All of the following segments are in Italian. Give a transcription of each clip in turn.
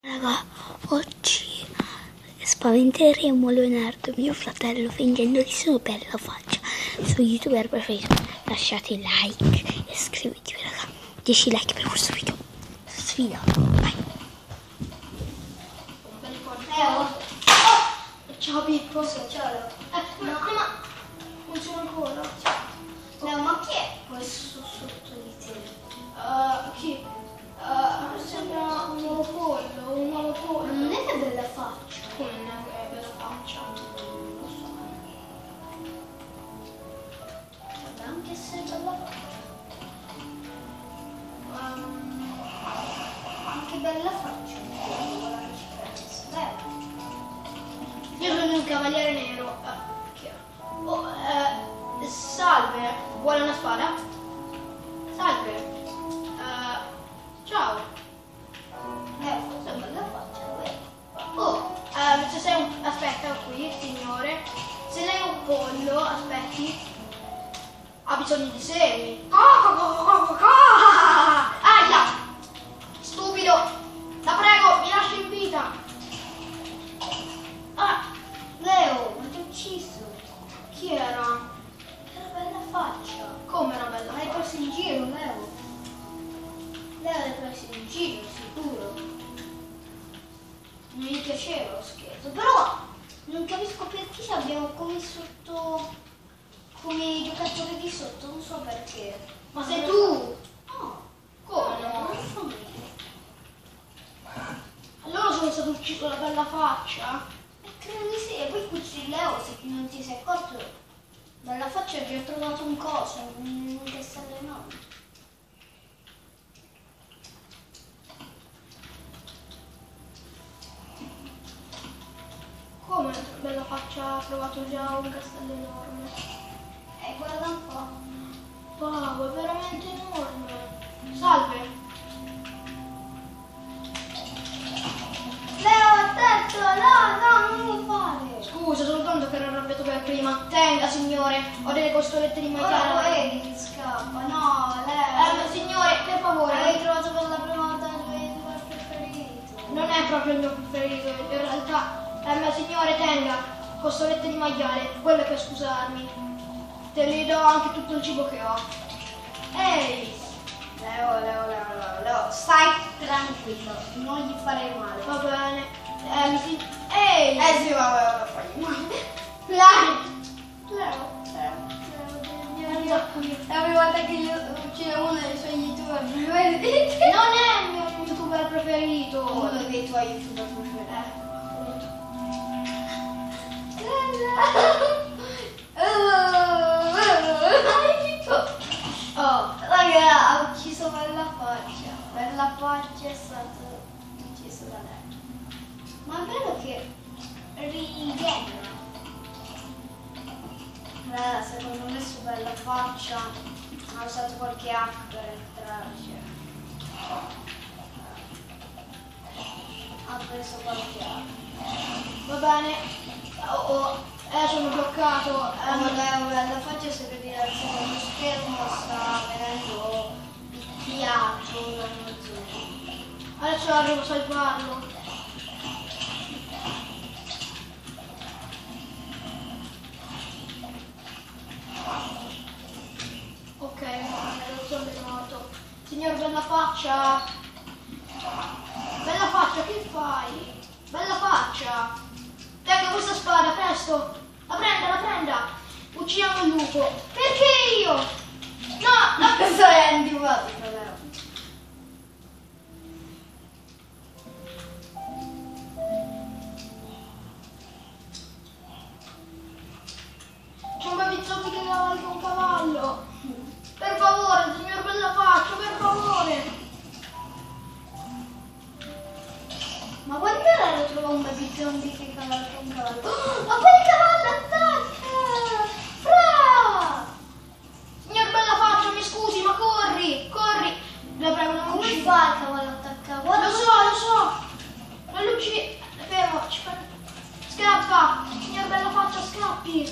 Raga, oggi spaventeremo Leonardo, mio fratello, fingendogli bella faccia su youtuber preferito. Lasciate like e iscrivetevi, raga. 10 like per questo video. Sfida, vai. Ciao Pippo. Ciao Leo. No, ma funziona ancora? Leo, ma chi è questo sotto di te? Chi? Sembra un nuovo pollo, Non è che bella faccia. Come non è bella faccia? Non lo so. Guarda, anche se bella faccia. Anche bella faccia. Leo. Io sono un cavaliere nero. Salve, vuole una spada? Salve. Ciao. Cosa bella faccia, se sei aspetta qui, signore. Se lei è un pollo, aspetti. Ha bisogno di semi. Aia! Stupido! La prego, mi lasci in vita. Leo, ma ti ho ucciso. Chi era? Era bella faccia. Come era bella? L'hai preso in giro, Leo. Leo l'hai preso in giro, sicuro. Non gli piaceva lo scherzo. Però non capisco perché se abbiamo come sotto, come giocatori di sotto, non so perché. Ma sei tu? No. Come no? Non so bene. Allora sono stato ucciso la bella faccia? Credo di sì, e poi qui Leo, se non ti sei accorto, dalla faccia vi ho trovato un coso, un castello enorme. Come bella faccia ha trovato già un castello enorme? Guarda un po'. Wow, è veramente enorme. Salve. Leo, attento, no, non lo fare. Scusa, soltanto che ero arrabbiato per prima. Tenga, signore, ho delle costolette di maiale. Ora vedi che scappa. No, Leo. Signore, per favore. L'hai trovato per la prima volta il tuo preferito. Non è proprio il mio preferito, in realtà. Signore, tenga, costolette di maiale, quelle per scusarmi. Te li do anche tutto il cibo che ho. Ehi! Leo, stai tranquillo, non gli farei male. Va bene. Ehi! Sì, vabbè, lo fai male. È una volta che io uccido uno dei suoi youtuber preferiti. Non è il mio youtuber preferito. Uno dei tuoi youtuber preferiti. Raga, ha ucciso bella faccia. Bella faccia è stato ucciso da lei. Ma è vero che rigenera. Secondo me su bella faccia ha usato qualche hack per entrarci. Ha preso qualche hack. Va bene. Sono bloccato. Leo, bella faccia se vedi dal secondo schermo sta venendo picchiato da uno zoom. Adesso arrivo a salvarlo. Ok, lo zombie è morto. Signor bella faccia. Bella faccia, che fai? Bella faccia. Tengo questa spada, presto! La prenda! Uccidiamo il lupo! Perché io? No! Questo è antipatico, però. C'è un babizzotto che cavalca un cavallo! Per favore, signor bella faccia, per favore! Ma quando era lo trova un baby zombie che cavalca un cavallo? Ma quel cavallo attacca! Fra! Signor bella faccia, mi scusi, ma corri! La prego, non come uccidi. Fa il cavallo attaccato? Lo so! Non lo uccidi. Fermo, scappa! Signor bella faccia, scappi!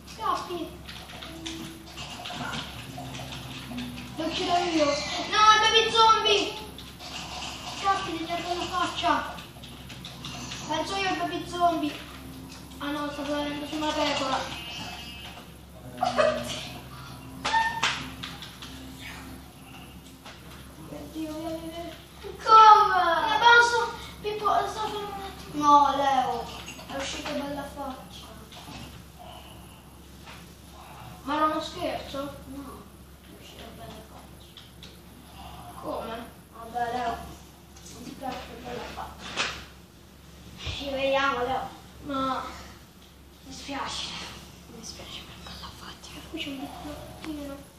Lo uccido io! No, il baby zombie! Scappi, signor bella faccia! Penso io il baby zombie. Ah no, sta venendo su una pecora. Oddio, come? Basta, Pippo, sta fermo un attimo. No, Leo, è uscita bella faccia. Ma era uno scherzo? No, è uscita bella faccia. Come? Vabbè, Leo, non ti piace bella faccia. Ci vediamo, Leo. No, mi spiace. Mi spiace per quella faccia. Qui c'è un bicchiettino.